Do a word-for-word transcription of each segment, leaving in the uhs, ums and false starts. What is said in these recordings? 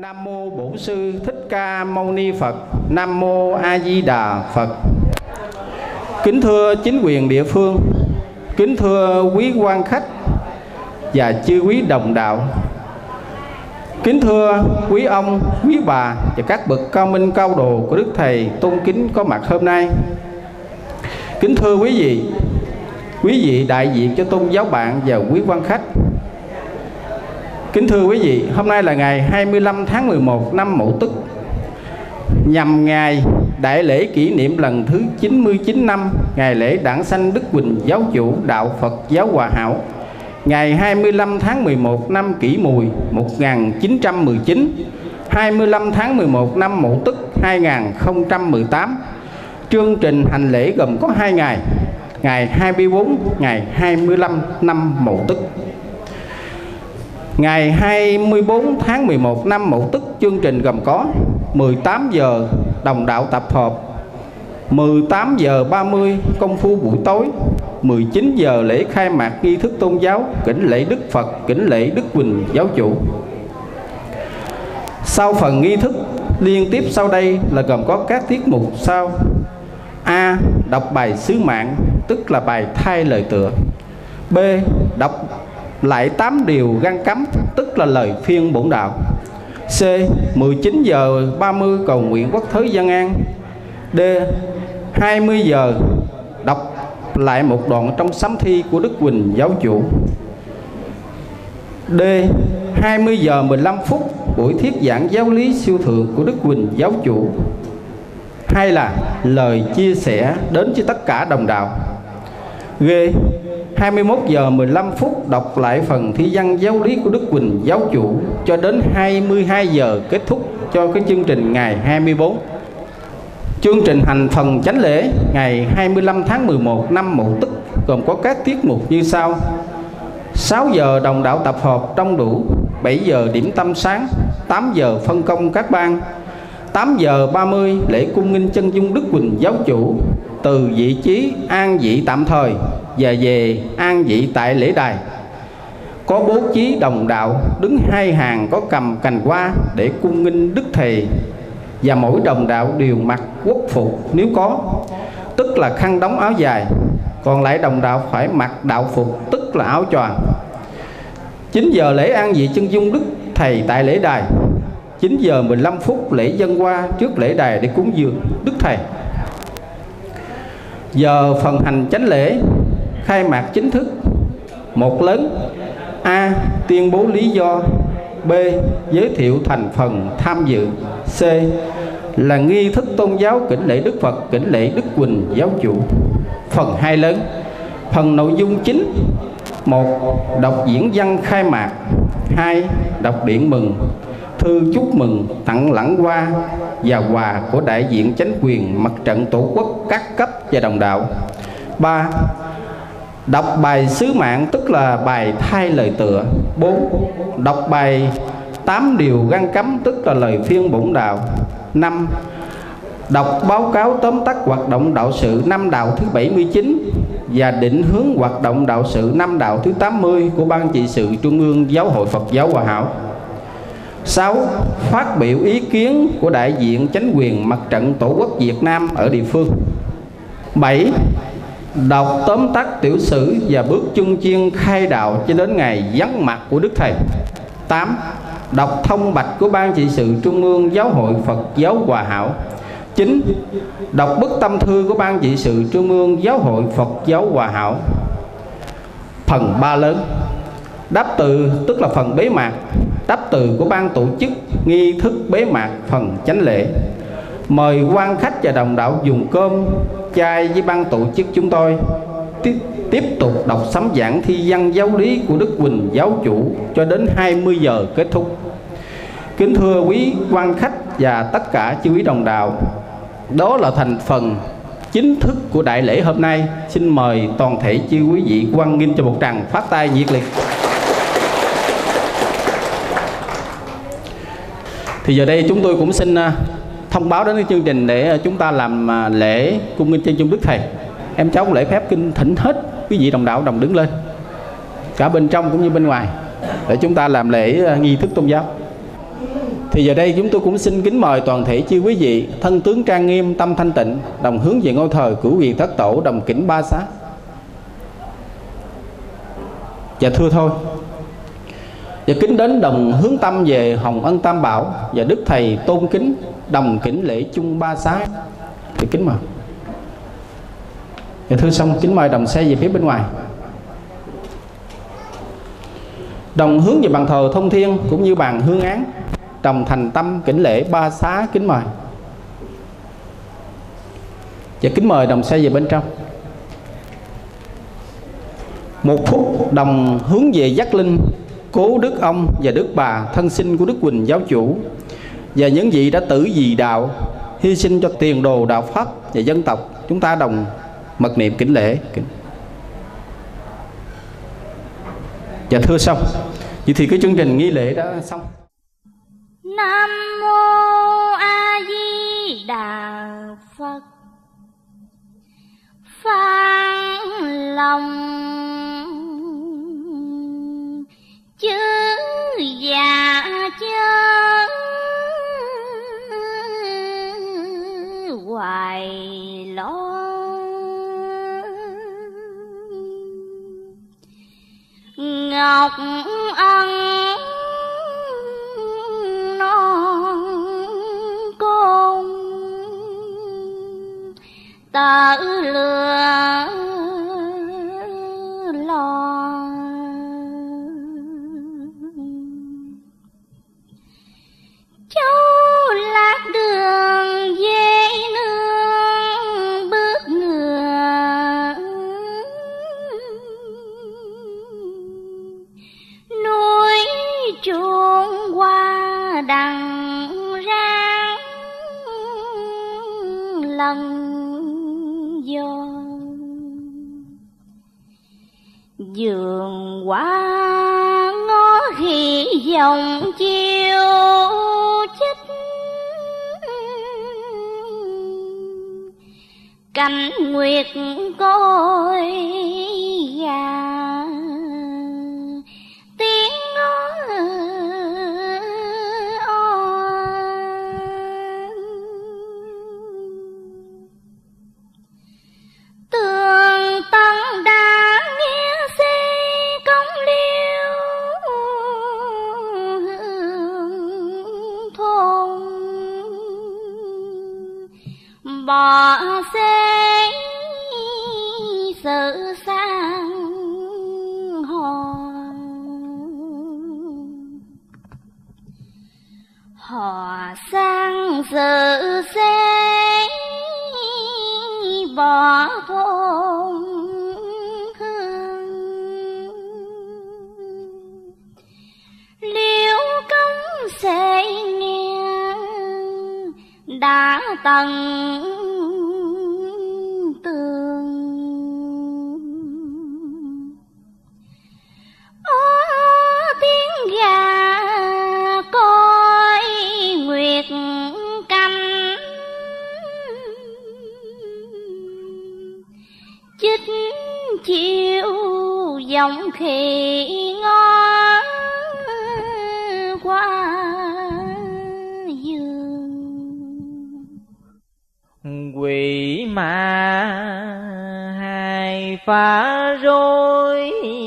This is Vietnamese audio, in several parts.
Nam mô Bổn Sư Thích Ca Mâu Ni Phật. Nam mô A Di Đà Phật. Kính thưa chính quyền địa phương, kính thưa quý quan khách và chư quý đồng đạo, kính thưa quý ông, quý bà và các bậc cao minh cao đồ của Đức Thầy tôn kính có mặt hôm nay. Kính thưa quý vị, quý vị đại diện cho tôn giáo bạn và quý quan khách. Kính thưa quý vị, hôm nay là ngày hai mươi lăm tháng mười một năm Mậu Tuất, nhằm ngày đại lễ kỷ niệm lần thứ chín mươi chín năm ngày lễ đản sanh Đức Huỳnh Giáo Chủ Đạo Phật Giáo Hòa Hảo, ngày hai mươi lăm tháng mười một năm Kỷ Mùi một nghìn chín trăm mười chín, hai mươi lăm tháng mười một năm Mậu Tuất hai nghìn không trăm mười tám. Chương trình hành lễ gồm có hai ngày, ngày hai mươi tư, ngày hai mươi lăm năm Mậu Tuất. Ngày hai mươi tư tháng mười một năm Mậu Tuất, chương trình gồm có mười tám giờ đồng đạo tập hợp, mười tám giờ ba mươi công phu buổi tối, mười chín giờ lễ khai mạc nghi thức tôn giáo, kính lễ Đức Phật, kính lễ Đức Huỳnh Giáo Chủ. Sau phần nghi thức liên tiếp sau đây là gồm có các tiết mục sau: A. Đọc bài sứ mạng, tức là bài thay lời tựa. B. Đọc lại tám điều ngăn cấm, tức là lời phiên bổn đạo. C. mười chín giờ ba mươi cầu nguyện quốc thới dân an. D. hai mươi giờ đọc lại một đoạn trong sám thi của Đức Huỳnh Giáo Chủ. D. hai mươi giờ mười lăm phút buổi thuyết giảng giáo lý siêu thượng của Đức Huỳnh Giáo Chủ, hay là lời chia sẻ đến cho tất cả đồng đạo. G. hai mươi mốt giờ mười lăm phút đọc lại phần thi văn giáo lý của Đức Huỳnh Giáo Chủ cho đến hai mươi hai giờ kết thúc cho cái chương trình ngày hai mươi tư. Chương trình hành phần chánh lễ ngày hai mươi lăm tháng mười một năm Mậu Tuất gồm có các tiết mục như sau: sáu giờ đồng đạo tập hợp đông đủ, bảy giờ điểm tâm sáng, tám giờ phân công các ban, tám giờ ba mươi lễ cung nghinh chân dung Đức Huỳnh Giáo Chủ từ vị trí an vị tạm thời và về an vị tại lễ đài. Có bố trí đồng đạo đứng hai hàng có cầm cành hoa để cung nghinh Đức Thầy, và mỗi đồng đạo đều mặc quốc phục nếu có, tức là khăn đóng áo dài, còn lại đồng đạo phải mặc đạo phục, tức là áo choàng. chín giờ lễ an vị chân dung Đức Thầy tại lễ đài. chín giờ mười lăm phút lễ dân hoa trước lễ đài để cúng dường Đức Thầy. Giờ phần hành chánh lễ khai mạc chính thức: một lớn. A. Tuyên bố lý do. B. Giới thiệu thành phần tham dự. C. Là nghi thức tôn giáo kính lễ Đức Phật, kính lễ Đức Huỳnh Giáo Chủ. Phần hai lớn. Phần nội dung chính: một. Đọc diễn văn khai mạc. Hai. Đọc điện mừng, thư chúc mừng, tặng lẵng hoa và quà của đại diện chánh quyền mặt trận tổ quốc các cấp và đồng đạo. Ba. Đọc bài sứ mạng, tức là bài thay lời tựa. Bốn. Đọc bài tám điều ngăn cấm, tức là lời phiên bổn đạo. Năm. Đọc báo cáo tóm tắt hoạt động đạo sự năm đạo thứ bảy mươi chín và định hướng hoạt động đạo sự năm đạo thứ tám mươi của Ban Trị sự Trung ương Giáo hội Phật giáo Hòa Hảo. Sáu. Phát biểu ý kiến của đại diện chánh quyền mặt trận tổ quốc Việt Nam ở địa phương. Bảy. Đọc tóm tắt tiểu sử và bước chung chiên khai đạo cho đến ngày vắng mặt của Đức Thầy. Tám. Đọc thông bạch của Ban Trị sự Trung ương Giáo hội Phật giáo Hòa Hảo. Chín. Đọc bức tâm thư của Ban Trị sự Trung ương Giáo hội Phật giáo Hòa Hảo. Phần ba lớn. Đáp từ, tức là phần bế mạc. Đáp từ của ban tổ chức nghi thức bế mạc phần chánh lễ. Mời quan khách và đồng đạo dùng cơm chay với ban tổ chức chúng tôi tiếp, tiếp tục đọc sấm giảng thi văn giáo lý của Đức Huỳnh Giáo Chủ cho đến hai mươi giờ kết thúc. Kính thưa quý quan khách và tất cả chư quý đồng đạo, đó là thành phần chính thức của đại lễ hôm nay. Xin mời toàn thể chư quý vị hoan nghênh cho một tràng phát tay nhiệt liệt. Thì giờ đây chúng tôi cũng xin thông báo đến cái chương trình để chúng ta làm lễ cung nghinh chân dung Đức Thầy. Em cháu lễ phép kinh thỉnh hết quý vị đồng đạo đồng đứng lên, cả bên trong cũng như bên ngoài, để chúng ta làm lễ nghi thức tôn giáo. Thì giờ đây chúng tôi cũng xin kính mời toàn thể chư quý vị thân tướng trang nghiêm, tâm thanh tịnh, đồng hướng về ngôi thờ cửu quyền thất tổ, đồng kính ba xá. Và thưa thôi, và kính đến đồng hướng tâm về Hồng Ân Tam Bảo và Đức Thầy tôn kính, đồng kính lễ chung ba xá. Thì kính mời. Và thưa xong, kính mời đồng xe về phía bên ngoài. Đồng hướng về bàn thờ thông thiên cũng như bàn hương án, đồng thành tâm kính lễ ba xá. Kính mời. Và kính mời đồng xe về bên trong. Một phút đồng hướng về giác linh cố đức ông và đức bà thân sinh của Đức Huỳnh giáo chủ và những vị đã tử vì đạo, hy sinh cho tiền đồ đạo pháp và dân tộc. Chúng ta đồng mật niệm kính lễ. Và thưa xong, vậy thì cái chương trình nghi lễ đã xong. Nam mô A Di Đà Phật. Phan lòng chư già chớ hoài lo, ngọc ân non côn tơ lừa lo, cháu lạc đường về nương bước ngựa, núi chuông qua đằng rang lần do, vườn hoa ngó khi dòng chiều chích, cánh nguyệt coi gà tiếng ngó tường tân đã nghe xe cống liêu hương thôn, bỏ xe sự sang hò, hò sang sự xe bỏ thôn hương, liễu công sẽ nghe đã tận tường, ó tiếng gà coi nguyệt canh, chích chiều dòng khỉ ngó qua giường, quỷ ma hai phá rối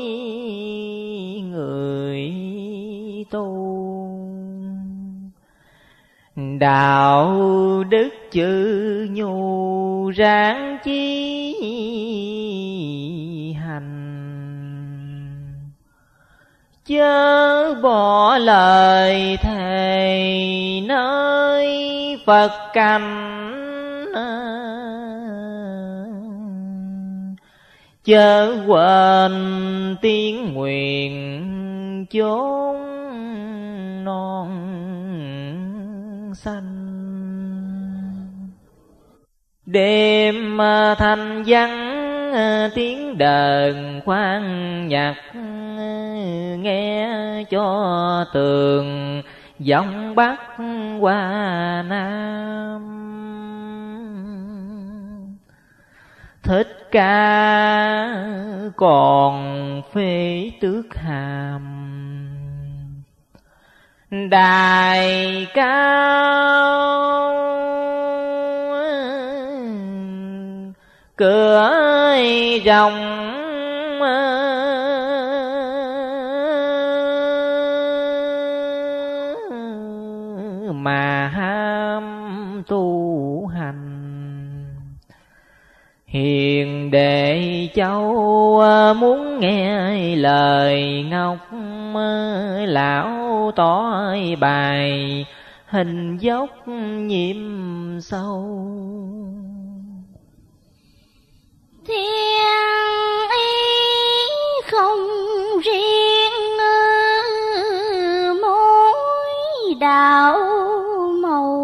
người tu, đạo đức chữ nhu ráng chi hành, chớ bỏ lời thề nơi Phật cảnh, chớ quên tiếng nguyện chốn non xanh. Đêm thanh vắng tiếng đờn khoan nhạc, nghe cho tường giọng Bắc qua Nam. Thích Ca còn phê tước hàm, đài cao, cửa rộng mà ham tu hành. Hiền đệ châu muốn nghe lời ngọc, lão tỏ bài hình dốc nhiệm sâu. Thiên ý không riêng mỗi đạo màu,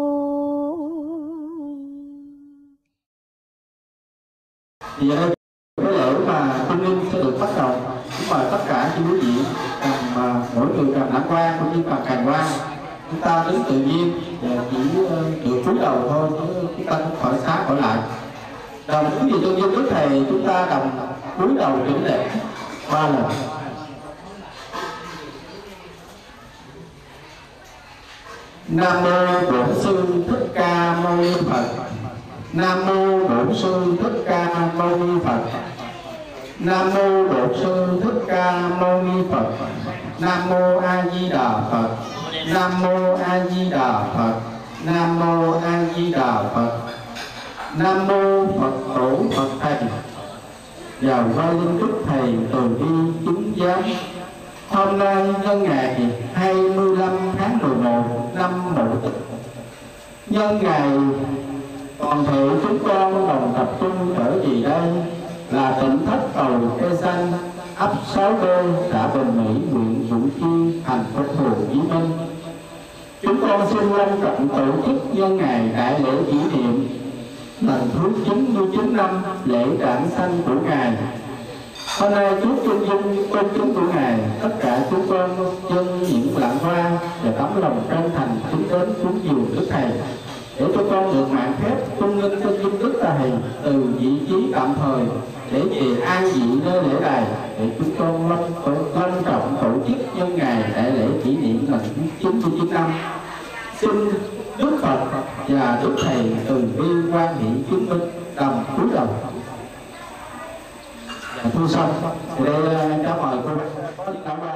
thì ở đây cái lễ mà tâm linh sẽ được bắt đầu. Chúng mời tất cả chư quý vị cầm uh, mỗi người cầm lãng quang cũng như cầm cành quang. Chúng ta đứng tự nhiên, chỉ uh, được cúi đầu thôi, chứ chúng ta không khỏi xá khỏi lại. Đồng quý vị trong dân đức thầy, chúng ta đồng cúi đầu chỉnh lễ ba lần. Nam mô Bổn Sư Thích Ca Mâu Ni Phật. Nam mô Bổn Sư Thích Ca Mâu Ni Phật. Nam mô Bổn Sư Thích Ca Mâu Ni Phật. Nam mô A Di Đà Phật. Nam mô A Di Đà Phật. Nam mô A Di Đà Phật. Nam mô Phật Tổ Phật Thầy. Vào vai linh đức thầy từ bi chứng giám. Hôm nay nhân ngày hai mươi lăm tháng mười một năm Mậu Tỵ, nhân ngày toàn thể chúng con đồng tập trung trở về đây là tỉnh thất cầu cây xanh, ấp sáu B, xã Bình Mỹ, huyện Củ Chi, thành phố Hồ Chí Minh. Chúng con xin long trọng tổ chức nhân ngày đại lễ kỷ niệm lần thứ chín mươi chín năm lễ đản sanh của ngài. Hôm nay chúc chân dung tôn kính của ngài, tất cả chúng con dân những lạng hoa và tấm lòng chân thành kính đến cúng dường đức thầy, để cho con được mạng phép tôn linh chân dung đức thầy từ vị trí tạm thời để về an vị nơi lễ đài, để chúng con long long trọng tổ chức nhân ngày đại lễ kỷ niệm lần thứ chín mươi chín năm. Xin Đức Phật và Đức Thầy từ bi quan hỷ chứng minh. Đồng cúi đầu. Thu xong thì đây cho mời cô bác đã qua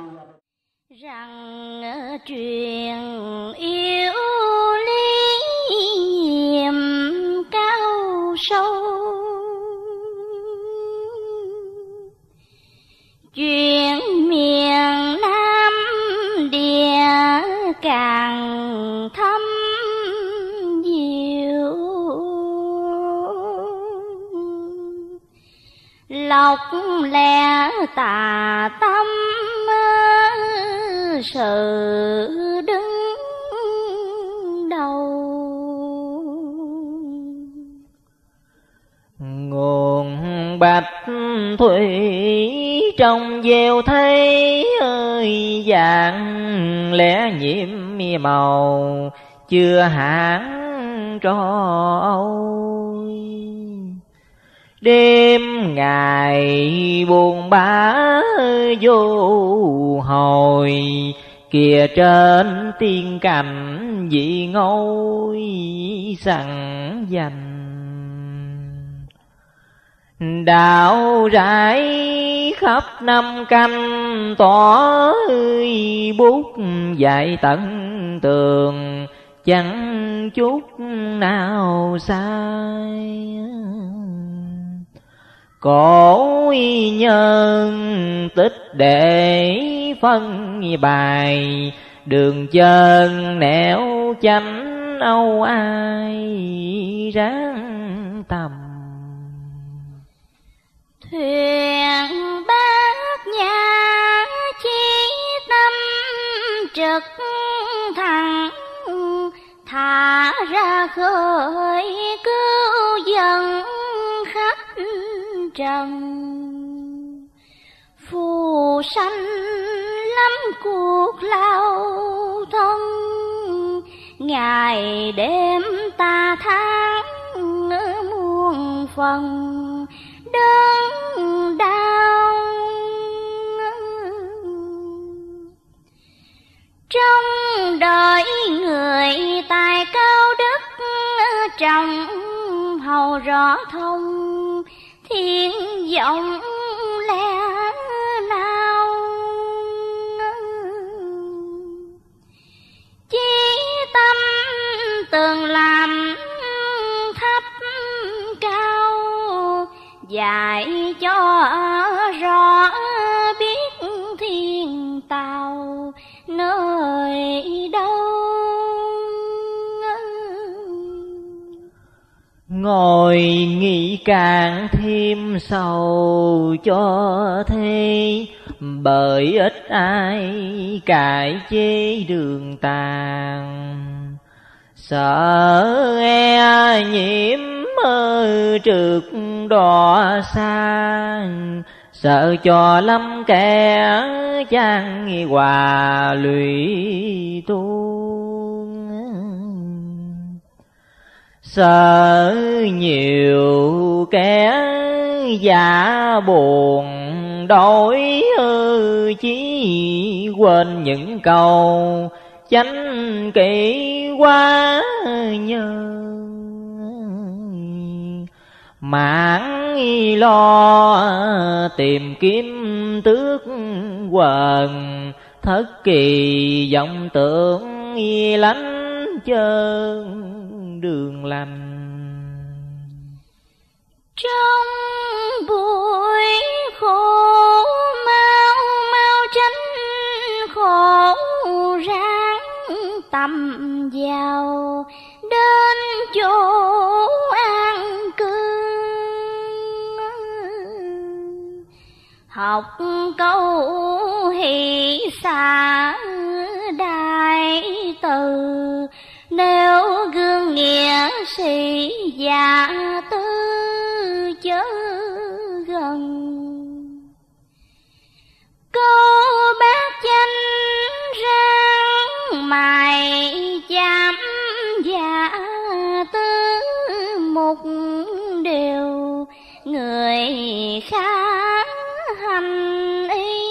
rằng truyền yêu lý nhiệm cao sâu, chuyện miền Nam địa càng thâm diệu, lọc lẽ tà tâm sự đứng đầu. Nguồn bạch thủy trong gieo thấy ơi, dạng lẽ nhiễm màu chưa hẳn trôi. Đêm ngày buồn bã vô hồi, kìa trên tiên cảnh vị ngôi sẵn dành. Đạo rải khắp năm canh tỏ bút dạy tận tường, chẳng chút nào sai. Cổ nhân tích để phân bài, đường chân nẻo chánh âu ai ráng tầm. Thuyền bát nhã chí tâm trực thẳng, thả ra khơi cứu dân khắp trần. Phù sanh lắm cuộc lao thân, ngày đêm ta tháng muôn phần đớn đau. Trên rõ thông thiên vọng lẽ nào. Chí tâm từng làm thấp cao, dạy cho rõ biết thiên tàu nơi đâu. Ngồi nghĩ càng thêm sầu cho thế, bởi ít ai cải chế đường tàn. Sợ e nhiễm mơ trượt đọa xa, sợ cho lắm kẻ chan hòa lụy tuôn. Sợ nhiều kẻ giả buồn đổi hư, chí quên những câu chánh kỷ quá nhớ. Mãn lo tìm kiếm tước quần, thất kỳ vọng tưởng lánh chân đường lành. Trong buổi khổ mau mau tránh khổ ráng tầm vào, đến chỗ an cư học câu hỷ xả đại từ. Nếu gương nghĩa sĩ giả tư chớ gần, câu bát chánh rang mài chạm giả tư. Một điều người khá hành y,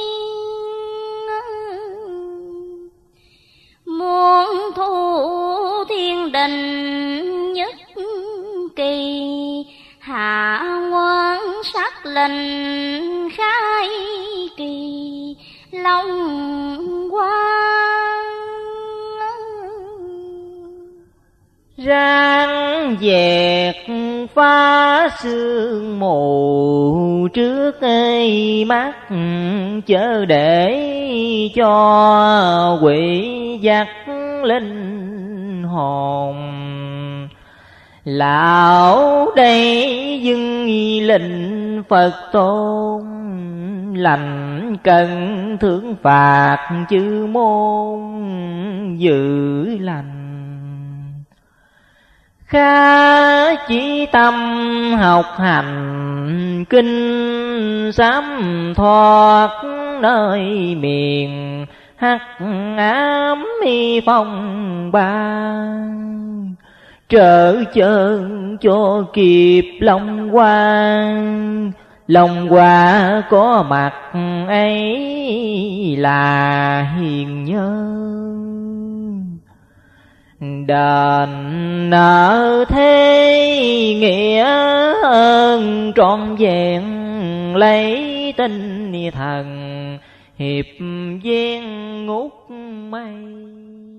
muốn thu thiên đình nhất kỳ. Hạ quân sắc lệnh khai kỳ long quang. Ráng dẹt phá sương mù trước ấy mắt, chớ để cho quỷ dắt linh hồn. Lão đây dưng lệnh Phật tôn, lành cần thưởng phạt chư môn giữ lành. Khá chí tâm học hành kinh, sám thoát nơi miền hắc ám phong ba. Trở chân cho kịp long quang, long hoa có mặt ấy là hiền nhân. Đền nợ thế nghĩa ơn trọn vẹn, lấy tinh thần hiệp viên ngút mây.